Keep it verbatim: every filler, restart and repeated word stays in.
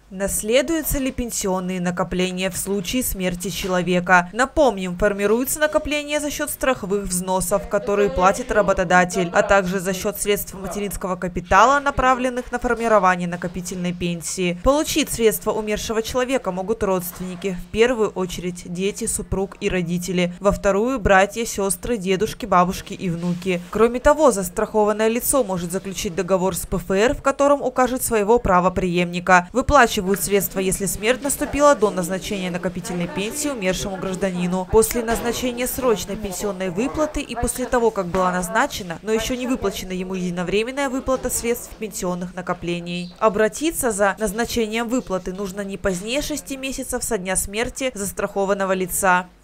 Наследуются ли пенсионные накопления в случае смерти человека? Напомним, формируются накопления за счет страховых взносов, которые платит работодатель, а также за счет средств материнского капитала, направленных на формирование накопительной пенсии. Получить средства умершего человека могут родственники, в первую очередь дети, супруг и родители, во вторую – братья, сестры, дедушки, бабушки и внуки. Кроме того, застрахованное лицо может заключить договор с ПФР, в котором укажет своего правопреемника. Выплачивать средства, если смерть наступила до назначения накопительной пенсии умершему гражданину. После назначения срочной пенсионной выплаты и после того, как была назначена, но еще не выплачена ему единовременная выплата средств пенсионных накоплений. Обратиться за назначением выплаты нужно не позднее шести месяцев со дня смерти застрахованного лица.